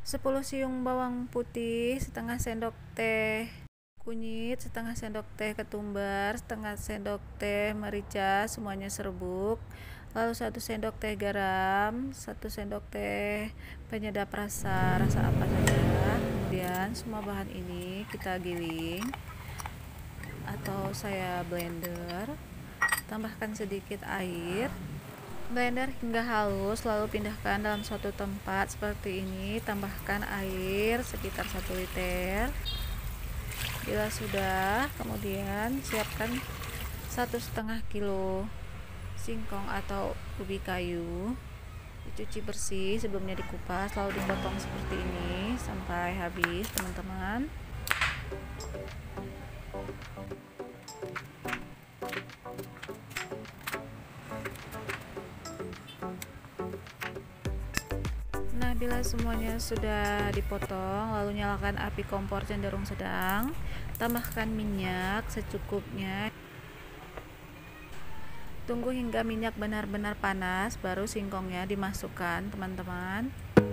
10 siung bawang putih, setengah sendok teh kunyit, setengah sendok teh ketumbar, setengah sendok teh merica, semuanya serbuk. Lalu 1 sendok teh garam, 1 sendok teh penyedap rasa apa saja. Kemudian semua bahan ini kita giling atau saya blender. Tambahkan sedikit air, blender hingga halus, lalu pindahkan dalam suatu tempat seperti ini. Tambahkan air sekitar 1 liter. Bila sudah, kemudian siapkan 1,5 kilo singkong atau ubi kayu. Dicuci bersih, sebelumnya dikupas, lalu dipotong seperti ini sampai habis, teman-teman. Nah, bila semuanya sudah dipotong, lalu nyalakan api kompor cenderung sedang. Tambahkan minyak secukupnya. Tunggu hingga minyak benar-benar panas, baru singkongnya dimasukkan, teman-teman.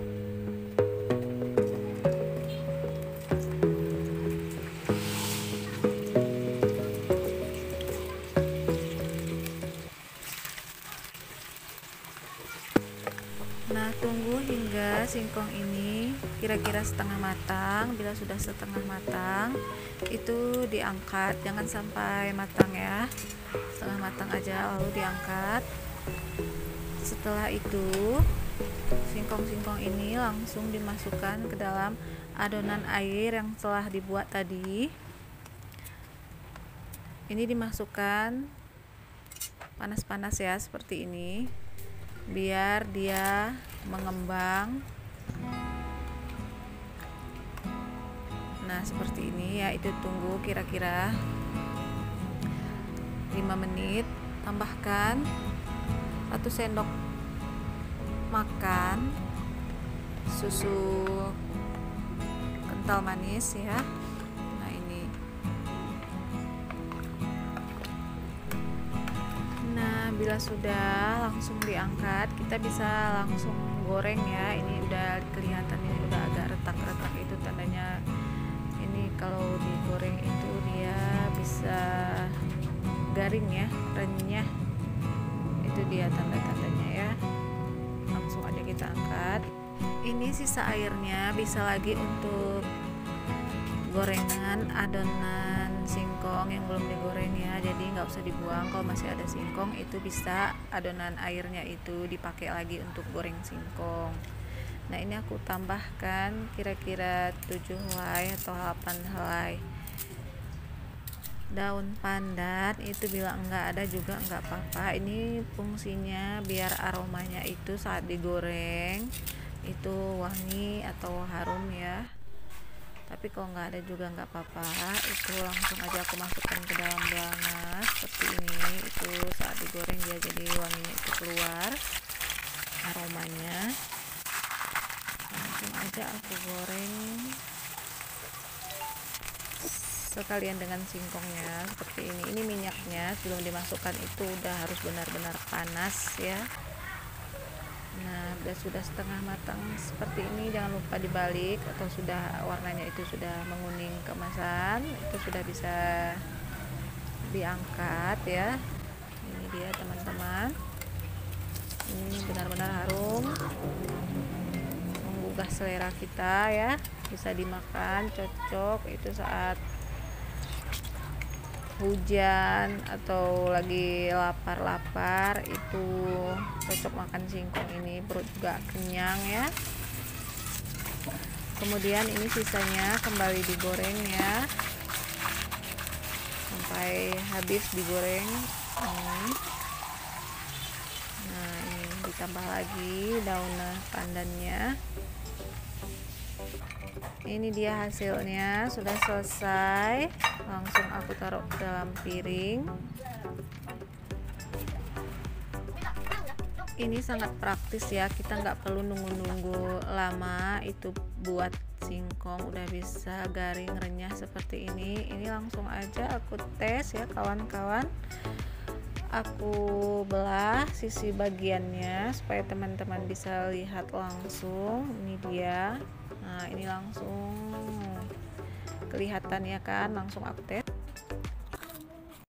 Nah, tunggu hingga singkong ini kira-kira setengah matang. Bila sudah setengah matang, itu diangkat, jangan sampai matang ya, setengah matang aja, lalu diangkat. Setelah itu singkong-singkong ini langsung dimasukkan ke dalam adonan air yang telah dibuat tadi. Ini dimasukkan panas-panas ya, seperti ini, biar dia mengembang. Nah, seperti ini ya, itu tunggu kira-kira 5 menit. Tambahkan 1 sendok makan susu kental manis ya. Nah, ini. Nah, bila sudah, langsung diangkat. Kita bisa langsung goreng ya. Ini udah kelihatan, ini udah agak retak-retak, itu tandanya ini kalau digoreng itu dia bisa garing ya, renyah. Itu dia tanda-tandanya ya. Langsung aja kita angkat. Ini sisa airnya bisa lagi untuk gorengan adonan singkong yang belum digoreng ya, jadi nggak usah dibuang. Kalau masih ada singkong, itu bisa adonan airnya itu dipakai lagi untuk goreng singkong. Nah, ini aku tambahkan kira-kira 7 helai atau 8 helai daun pandan. Itu bila enggak ada juga enggak apa-apa. Ini fungsinya biar aromanya itu saat digoreng itu wangi atau harum ya. Tapi kalau nggak ada juga nggak apa-apa, itu langsung aja aku masukkan ke dalam belanas seperti ini. Itu saat digoreng dia jadi wanginya itu keluar, aromanya. Langsung aja aku goreng sekalian dengan singkongnya seperti ini. Ini minyaknya sebelum dimasukkan itu udah harus benar-benar panas ya. Nah, sudah setengah matang seperti ini, jangan lupa dibalik, atau sudah warnanya itu sudah menguning keemasan, itu sudah bisa diangkat ya. Ini dia teman-teman, ini benar-benar harum, menggugah selera kita ya, bisa dimakan, cocok itu saat hujan atau lagi lapar-lapar, itu cocok makan singkong ini, perut juga kenyang ya. Kemudian ini sisanya kembali digoreng ya sampai habis digoreng ini. Nah, ini ditambah lagi daun pandannya. Ini dia hasilnya, sudah selesai. Langsung aku taruh ke dalam piring. Ini sangat praktis ya, kita nggak perlu nunggu-nunggu lama itu buat singkong, udah bisa garing renyah seperti ini. Ini langsung aja aku tes ya kawan-kawan. Aku belah sisi bagiannya supaya teman-teman bisa lihat langsung. Ini dia. Nah, ini langsung kelihatan ya kan, langsung aku tes.